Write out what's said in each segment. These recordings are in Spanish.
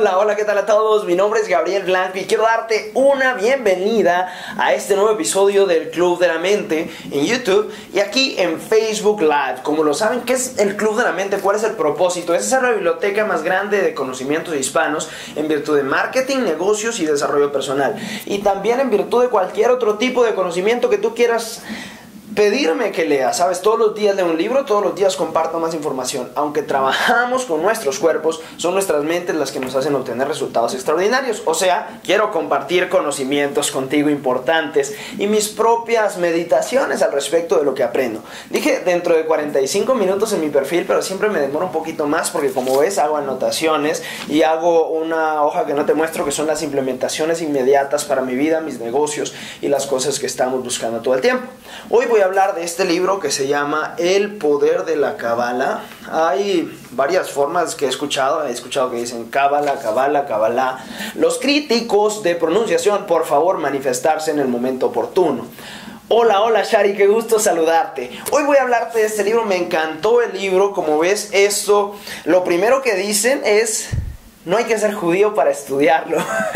Hola, hola, ¿qué tal a todos? Mi nombre es Gabriel Blanco y quiero darte una bienvenida a este nuevo episodio del Club de la Mente en YouTube y aquí en Facebook Live. Como lo saben, ¿qué es el Club de la Mente? ¿Cuál es el propósito? Es ser la biblioteca más grande de conocimientos hispanos en virtud de marketing, negocios y desarrollo personal. Y también en virtud de cualquier otro tipo de conocimiento que tú quieras pedirme que lea, ¿sabes? Todos los días leo un libro, todos los días comparto más información. Aunque trabajamos con nuestros cuerpos, son nuestras mentes las que nos hacen obtener resultados extraordinarios. O sea, quiero compartir conocimientos contigo importantes y mis propias meditaciones al respecto de lo que aprendo. Dije dentro de 45 minutos en mi perfil, pero siempre me demoro un poquito más porque, como ves, hago anotaciones y hago una hoja que no te muestro, que son las implementaciones inmediatas para mi vida, mis negocios y las cosas que estamos buscando todo el tiempo. Hoy voy a hablar de este libro que se llama El Poder de la Cábala. Hay varias formas que he escuchado que dicen cábala, cábala, cábala. Los críticos de pronunciación, por favor, manifestarse en el momento oportuno. Hola, hola Shari, qué gusto saludarte. Hoy voy a hablarte de este libro, me encantó el libro. Como ves, esto, lo primero que dicen es: no hay que ser judío para estudiarlo.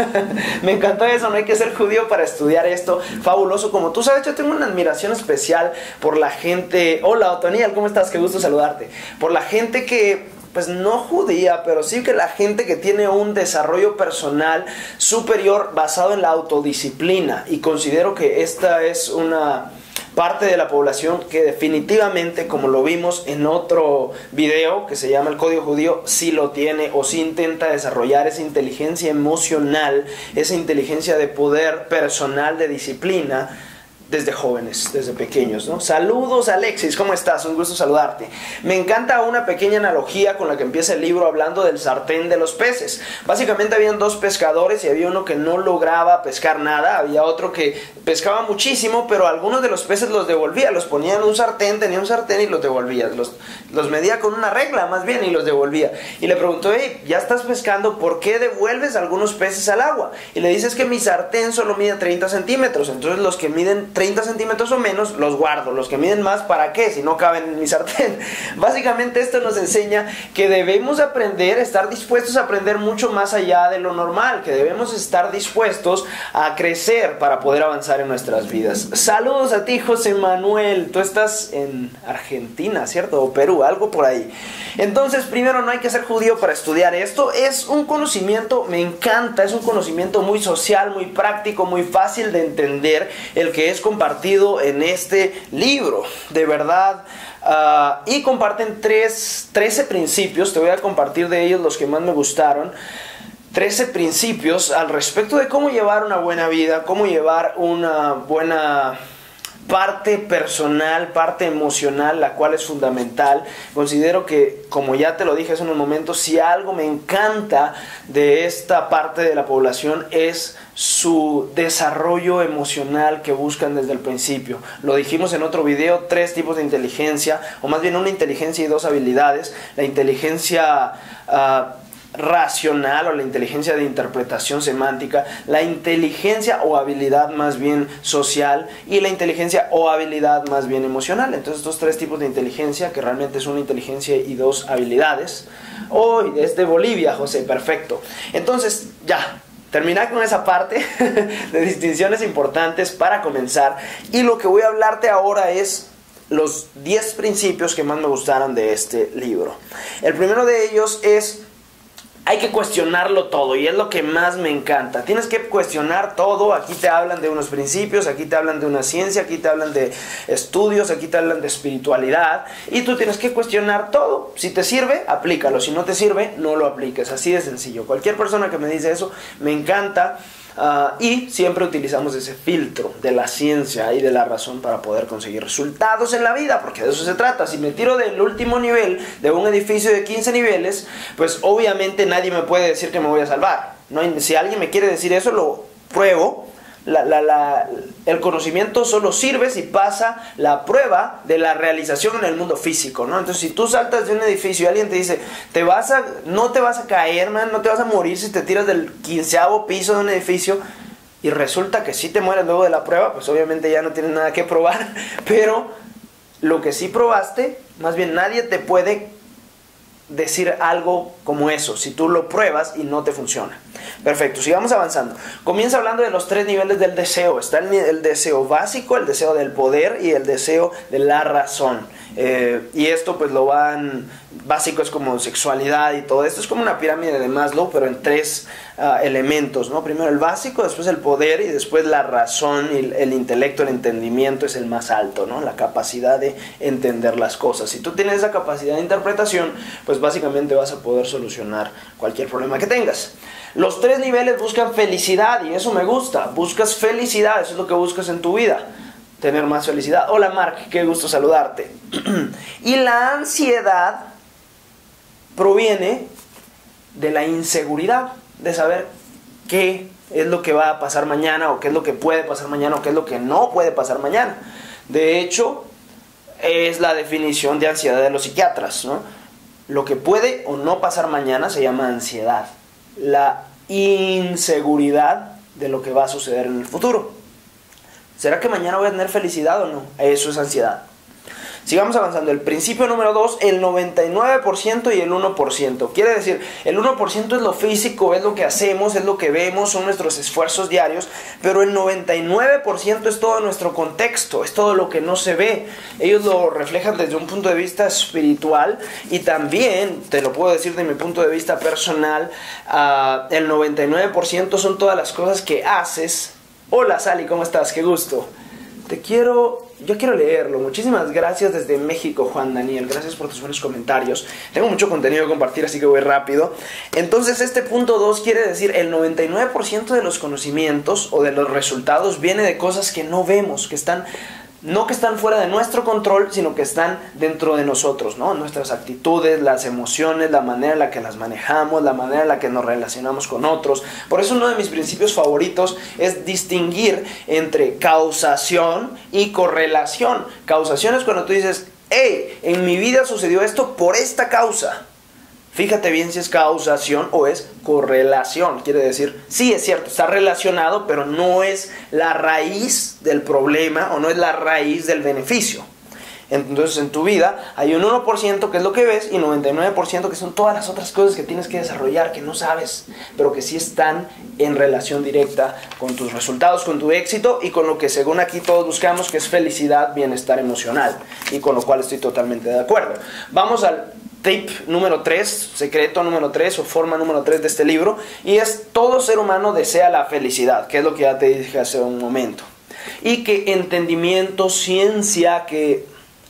Me encantó eso, no hay que ser judío para estudiar esto. Fabuloso. Como tú sabes, yo tengo una admiración especial por la gente. Hola, Otoniel, ¿cómo estás? Qué gusto saludarte. Por la gente que, pues no judía, pero sí que la gente que tiene un desarrollo personal superior basado en la autodisciplina. Y considero que esta es una parte de la población que definitivamente, como lo vimos en otro video que se llama El Código Judío, sí lo tiene o sí intenta desarrollar esa inteligencia emocional, esa inteligencia de poder personal, de disciplina, desde jóvenes, desde pequeños, ¿no? Saludos, Alexis, ¿cómo estás? Un gusto saludarte. Me encanta una pequeña analogía con la que empieza el libro hablando del sartén de los peces. Básicamente habían dos pescadores y había uno que no lograba pescar nada, había otro que pescaba muchísimo, pero algunos de los peces los devolvía, los ponía en un sartén, tenía un sartén y los devolvía, los medía con una regla más bien y los devolvía. Y le preguntó: hey, ya estás pescando, ¿por qué devuelves algunos peces al agua? Y le dice: es que mi sartén solo mide 30 centímetros, entonces los que miden 30 centímetros o menos los guardo, los que miden más, ¿para qué? Si no caben en mi sartén. Básicamente esto nos enseña que debemos aprender, estar dispuestos a aprender mucho más allá de lo normal, que debemos estar dispuestos a crecer para poder avanzar en nuestras vidas. Saludos a ti, José Manuel, tú estás en Argentina, ¿cierto? O Perú, algo por ahí. Entonces, primero, no hay que ser judío para estudiar esto. Es un conocimiento, me encanta, es un conocimiento muy social, muy práctico, muy fácil de entender, el que es compartido en este libro, de verdad. Y comparten 13 principios. Te voy a compartir de ellos los que más me gustaron. 13 principios al respecto de cómo llevar una buena vida, cómo llevar una buena parte personal, parte emocional, la cual es fundamental. Considero que, como ya te lo dije hace unos momentos, si algo me encanta de esta parte de la población es su desarrollo emocional que buscan desde el principio. Lo dijimos en otro video, 3 tipos de inteligencia, o más bien una inteligencia y 2 habilidades. La inteligencia racional o la inteligencia de interpretación semántica, la inteligencia o habilidad más bien social y la inteligencia o habilidad más bien emocional. Entonces, estos 3 tipos de inteligencia, que realmente es una inteligencia y 2 habilidades. Hoy desde Bolivia, José, perfecto. Entonces, ya terminar con esa parte de distinciones importantes para comenzar, y lo que voy a hablarte ahora es los 10 principios que más me gustaron de este libro. El primero de ellos es: hay que cuestionarlo todo, y es lo que más me encanta. Tienes que cuestionar todo. Aquí te hablan de unos principios, aquí te hablan de una ciencia, aquí te hablan de estudios, aquí te hablan de espiritualidad, y tú tienes que cuestionar todo. Si te sirve, aplícalo. Si no te sirve, no lo apliques. Así de sencillo. Cualquier persona que me dice eso, me encanta. Y siempre utilizamos ese filtro de la ciencia y de la razón para poder conseguir resultados en la vida, porque de eso se trata. Si me tiro del último nivel de un edificio de 15 niveles, pues obviamente nadie me puede decir que me voy a salvar. No hay, si alguien me quiere decir eso, lo pruebo. El conocimiento solo sirve si pasa la prueba de la realización en el mundo físico, ¿no? Entonces, si tú saltas de un edificio y alguien te dice: no te vas a caer, man, no te vas a morir si te tiras del 15º piso de un edificio, y resulta que sí te mueres luego de la prueba, pues obviamente ya no tienes nada que probar. Pero lo que sí probaste, más bien nadie te puede decir algo como eso, si tú lo pruebas y no te funciona. Perfecto, sigamos avanzando. Comienza hablando de los 3 niveles del deseo. Está el deseo básico, el deseo del poder y el deseo de la razón. Y esto pues lo van... Básico es como sexualidad y todo esto. Es como una pirámide de Maslow, pero en 3 elementos, ¿no? Primero el básico, después el poder y después la razón y el intelecto, el entendimiento es el más alto, ¿no? La capacidad de entender las cosas. Si tú tienes esa capacidad de interpretación, pues básicamente vas a poder solucionar cualquier problema que tengas. Los 3 niveles buscan felicidad y eso me gusta. Buscas felicidad, eso es lo que buscas en tu vida. Tener más felicidad. Hola Mark, qué gusto saludarte. Y la ansiedad proviene de la inseguridad, de saber qué es lo que va a pasar mañana, o qué es lo que puede pasar mañana, o qué es lo que no puede pasar mañana. De hecho, es la definición de ansiedad de los psiquiatras, ¿no? Lo que puede o no pasar mañana se llama ansiedad. La inseguridad de lo que va a suceder en el futuro. ¿Será que mañana voy a tener felicidad o no? Eso es ansiedad. Sigamos avanzando. El principio número 2, el 99% y el 1%. Quiere decir, el 1% es lo físico, es lo que hacemos, es lo que vemos, son nuestros esfuerzos diarios, pero el 99% es todo nuestro contexto, es todo lo que no se ve. Ellos lo reflejan desde un punto de vista espiritual y también, te lo puedo decir de mi punto de vista personal, el 99% son todas las cosas que haces. Hola Sally, ¿cómo estás? Qué gusto. Yo quiero leerlo. Muchísimas gracias desde México, Juan Daniel. Gracias por tus buenos comentarios. Tengo mucho contenido que compartir, así que voy rápido. Entonces, este punto 2 quiere decir el 99% de los conocimientos o de los resultados viene de cosas que no vemos, que están fuera de nuestro control, sino que están dentro de nosotros, ¿no? Nuestras actitudes, las emociones, la manera en la que las manejamos, la manera en la que nos relacionamos con otros. Por eso uno de mis principios favoritos es distinguir entre causación y correlación. Causación es cuando tú dices, hey, en mi vida sucedió esto por esta causa. Fíjate bien si es causación o es correlación. Quiere decir, sí, es cierto, está relacionado, pero no es la raíz del problema o no es la raíz del beneficio. Entonces en tu vida hay un 1% que es lo que ves y 99% que son todas las otras cosas que tienes que desarrollar, que no sabes, pero que sí están en relación directa con tus resultados, con tu éxito y con lo que según aquí todos buscamos, que es felicidad, bienestar emocional, y con lo cual estoy totalmente de acuerdo. Vamos al tip número 3, secreto número 3 o forma número 3 de este libro, y es: todo ser humano desea la felicidad, que es lo que ya te dije hace un momento, y que entendimiento, ciencia, que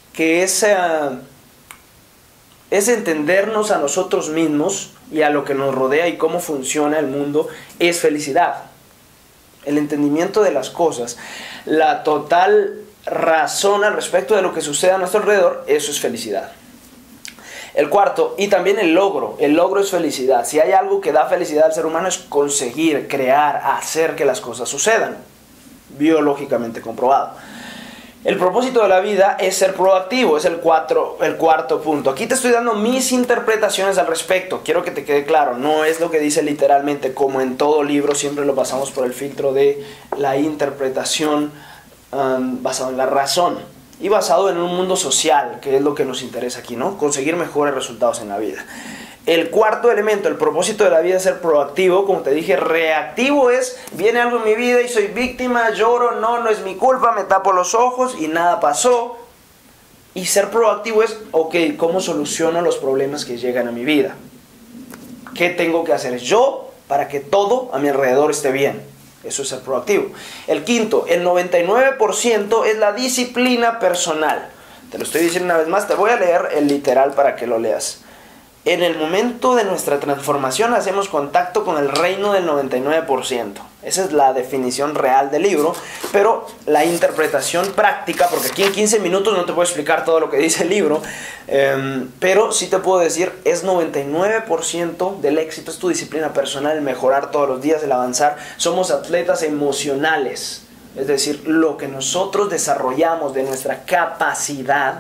es entendernos a nosotros mismos y a lo que nos rodea y cómo funciona el mundo, es felicidad. El entendimiento de las cosas, la total razón al respecto de lo que sucede a nuestro alrededor, eso es felicidad. El cuarto, y también el logro es felicidad. Si hay algo que da felicidad al ser humano es conseguir, crear, hacer que las cosas sucedan. Biológicamente comprobado. El propósito de la vida es ser proactivo, es el cuarto punto. Aquí te estoy dando mis interpretaciones al respecto. Quiero que te quede claro, no es lo que dice literalmente, como en todo libro siempre lo pasamos por el filtro de la interpretación basado en la razón. Y basado en un mundo social, que es lo que nos interesa aquí, ¿no? Conseguir mejores resultados en la vida. El cuarto elemento, el propósito de la vida es ser proactivo. Como te dije, reactivo es, viene algo en mi vida y soy víctima, lloro, no es mi culpa, me tapo los ojos y nada pasó. Y ser proactivo es, ok, ¿cómo soluciono los problemas que llegan a mi vida? ¿Qué tengo que hacer yo para que todo a mi alrededor esté bien? Eso es ser proactivo. El quinto, el 99% es la disciplina personal. Te lo estoy diciendo una vez más, te voy a leer el literal para que lo leas. En el momento de nuestra transformación hacemos contacto con el reino del 99%. Esa es la definición real del libro, pero la interpretación práctica, porque aquí en 15 minutos no te puedo explicar todo lo que dice el libro, pero sí te puedo decir, es 99% del éxito, es tu disciplina personal, el mejorar todos los días, el avanzar. Somos atletas emocionales, es decir, lo que nosotros desarrollamos de nuestra capacidad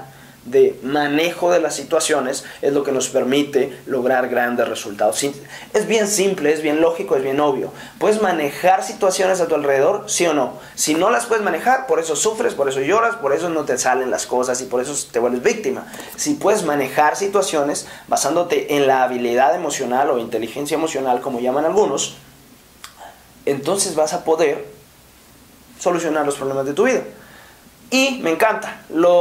de manejo de las situaciones es lo que nos permite lograr grandes resultados. Sí, es bien simple, es bien lógico, es bien obvio. ¿Puedes manejar situaciones a tu alrededor? ¿Sí o no? Si no las puedes manejar, por eso sufres, por eso lloras, por eso no te salen las cosas y por eso te vuelves víctima. Si puedes manejar situaciones basándote en la habilidad emocional o inteligencia emocional, como llaman algunos, entonces vas a poder solucionar los problemas de tu vida. Y me encanta,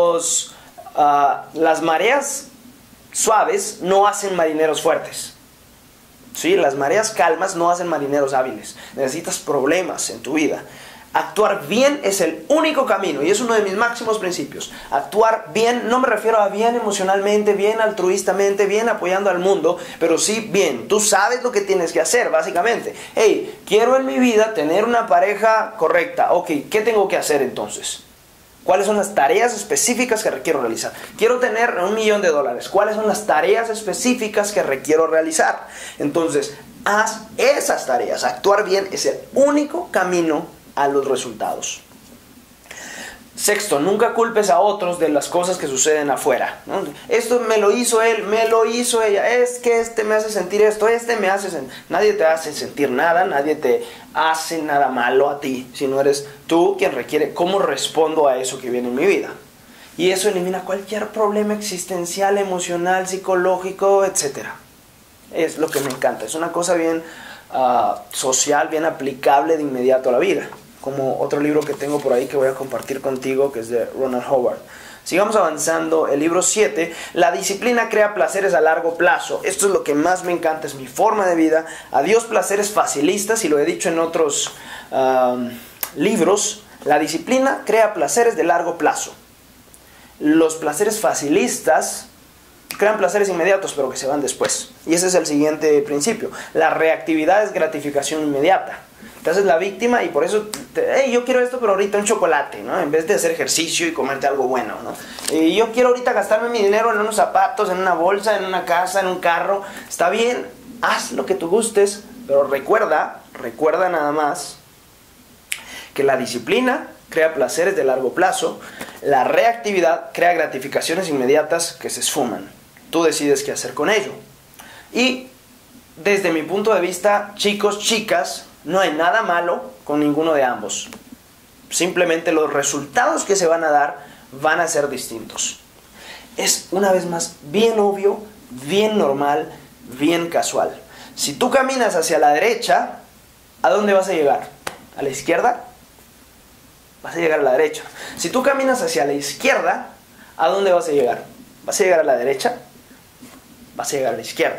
las mareas suaves no hacen marineros fuertes. ¿Sí? Las mareas calmas no hacen marineros hábiles. Necesitas problemas en tu vida. Actuar bien es el único camino y es uno de mis máximos principios. Actuar bien, no me refiero a bien emocionalmente, bien altruistamente, bien apoyando al mundo, pero sí bien. Tú sabes lo que tienes que hacer, básicamente. Hey, quiero en mi vida tener una pareja correcta. Ok, ¿qué tengo que hacer entonces? ¿Cuáles son las tareas específicas que requiero realizar? Quiero tener $1.000.000. ¿Cuáles son las tareas específicas que requiero realizar? Entonces, haz esas tareas. Actuar bien es el único camino a los resultados. Sexto, nunca culpes a otros de las cosas que suceden afuera, ¿no? Esto me lo hizo él, me lo hizo ella, es que este me hace sentir esto, este me hace sentir... Nadie te hace sentir nada, nadie te hace nada malo a ti, sino eres tú quien requiere cómo respondo a eso que viene en mi vida. Y eso elimina cualquier problema existencial, emocional, psicológico, etc. Es lo que me encanta, es una cosa bien social, bien aplicable de inmediato a la vida. Como otro libro que tengo por ahí que voy a compartir contigo, que es de Ronald Howard. Sigamos avanzando. El libro 7, la disciplina crea placeres a largo plazo. Esto es lo que más me encanta, es mi forma de vida. Adiós placeres facilistas, y lo he dicho en otros libros. La disciplina crea placeres de largo plazo. Los placeres facilistas crean placeres inmediatos, pero que se van después. Y ese es el siguiente principio. La reactividad es gratificación inmediata. Te haces la víctima y por eso, hey, yo quiero esto, pero ahorita un chocolate, ¿no? En vez de hacer ejercicio y comerte algo bueno, ¿no? Y yo quiero ahorita gastarme mi dinero en unos zapatos, en una bolsa, en una casa, en un carro. Está bien, haz lo que tú gustes, pero recuerda nada más que la disciplina crea placeres de largo plazo, la reactividad crea gratificaciones inmediatas que se esfuman. Tú decides qué hacer con ello. Y desde mi punto de vista, chicos, chicas, no hay nada malo con ninguno de ambos. Simplemente los resultados que se van a dar van a ser distintos. Es, una vez más, bien obvio, bien normal, bien casual. Si tú caminas hacia la derecha, ¿a dónde vas a llegar? ¿A la izquierda? Vas a llegar a la derecha. Si tú caminas hacia la izquierda, ¿a dónde vas a llegar? ¿Vas a llegar a la derecha? Vas a llegar a la izquierda.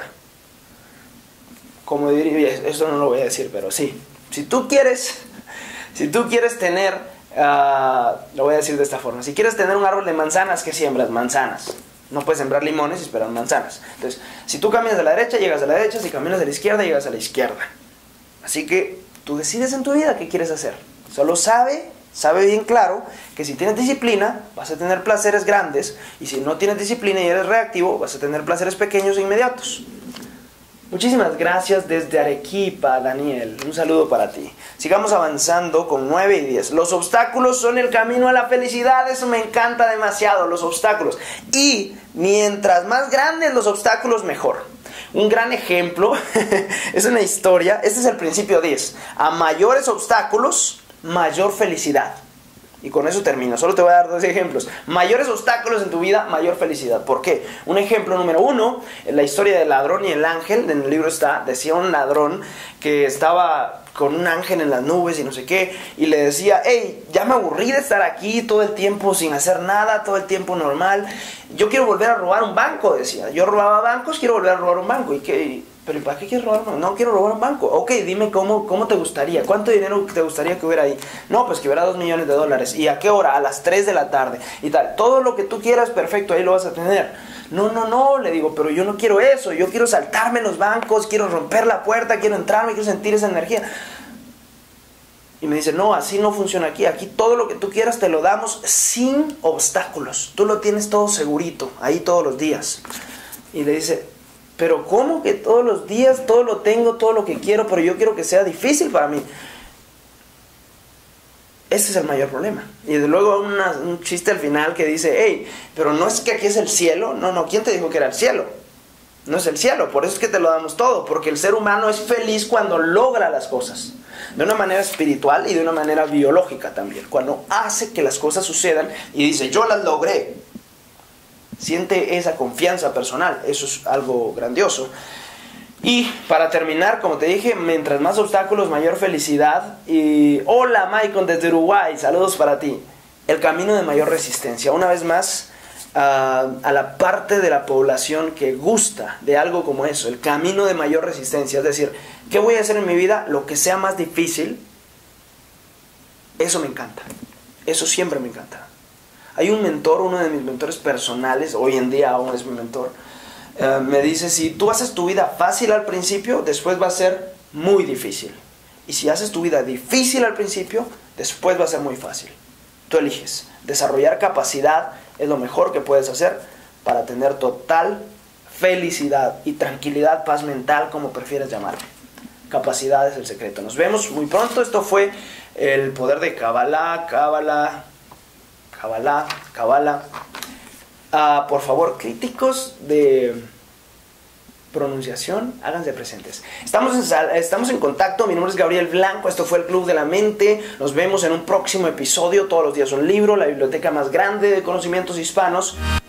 Como diría, esto no lo voy a decir, pero sí. Si tú quieres tener, lo voy a decir de esta forma. Si quieres tener un árbol de manzanas, ¿qué siembras? Manzanas. No puedes sembrar limones y esperar manzanas. Entonces, si tú caminas a la derecha, llegas a la derecha. Si caminas a la izquierda, llegas a la izquierda. Así que tú decides en tu vida qué quieres hacer. Solo sabe bien claro que si tienes disciplina, vas a tener placeres grandes. Y si no tienes disciplina y eres reactivo, vas a tener placeres pequeños e inmediatos. Muchísimas gracias desde Arequipa, Daniel. Un saludo para ti. Sigamos avanzando con 9 y 10. Los obstáculos son el camino a la felicidad. Eso me encanta demasiado, los obstáculos. Y mientras más grandes los obstáculos, mejor. Un gran ejemplo es una historia. Este es el principio 10. A mayores obstáculos, mayor felicidad. Y con eso termino. Solo te voy a dar 2 ejemplos. Mayores obstáculos en tu vida, mayor felicidad. ¿Por qué? Un ejemplo número 1, la historia del ladrón y el ángel. En el libro decía un ladrón que estaba con un ángel en las nubes y no sé qué. Y le decía, hey, ya me aburrí de estar aquí todo el tiempo sin hacer nada, todo el tiempo normal. Yo quiero volver a robar un banco, decía. Yo robaba bancos, quiero volver a robar un banco. ¿Y qué? ¿Pero para qué quieres robar un banco? No, quiero robar un banco. Ok, dime cómo te gustaría. ¿Cuánto dinero te gustaría que hubiera ahí? No, pues que hubiera $2.000.000. ¿Y a qué hora? A las 3 de la tarde. Y tal. Todo lo que tú quieras, perfecto, ahí lo vas a tener. No, le digo, pero yo no quiero eso. Yo quiero saltarme los bancos, quiero romper la puerta, quiero entrarme, quiero sentir esa energía. Y me dice, no, así no funciona aquí. Aquí todo lo que tú quieras te lo damos sin obstáculos. Tú lo tienes todo segurito, ahí todos los días. Y le dice, pero ¿cómo que todos los días todo lo tengo, todo lo que quiero, pero yo quiero que sea difícil para mí? Ese es el mayor problema. Y desde luego un chiste al final que dice, hey, pero no es que aquí es el cielo. No, ¿quién te dijo que era el cielo? No es el cielo, por eso es que te lo damos todo, porque el ser humano es feliz cuando logra las cosas, de una manera espiritual y de una manera biológica también, cuando hace que las cosas sucedan y dice, yo las logré, siente esa confianza personal, eso es algo grandioso. Y para terminar, como te dije, mientras más obstáculos, mayor felicidad. Y hola Maicon desde Uruguay, saludos para ti. El camino de mayor resistencia, una vez más, a la parte de la población que gusta de algo como eso, el camino de mayor resistencia, es decir, ¿qué voy a hacer en mi vida? Lo que sea más difícil, eso me encanta, eso siempre me encanta. Hay un mentor, uno de mis mentores personales, hoy en día aún es mi mentor, me dice, si tú haces tu vida fácil al principio, después va a ser muy difícil, y si haces tu vida difícil al principio, después va a ser muy fácil. Tú eliges. Desarrollar capacidad es lo mejor que puedes hacer para tener total felicidad y tranquilidad, paz mental, como prefieras llamarle. Capacidad es el secreto. Nos vemos muy pronto. Esto fue el poder de Kabbalah. Por favor, críticos de pronunciación, háganse presentes. Estamos en contacto. Mi nombre es Gabriel Blanco. Esto fue el Club de la Mente. Nos vemos en un próximo episodio. Todos los días un libro, la biblioteca más grande de conocimientos hispanos.